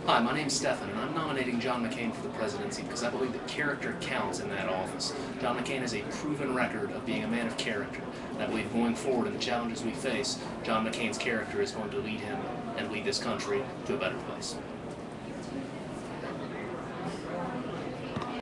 Hi, my name's Stefan, and I'm nominating John McCain for the presidency because I believe that character counts in that office. John McCain has a proven record of being a man of character, and I believe going forward in the challenges we face, John McCain's character is going to lead him and lead this country to a better place.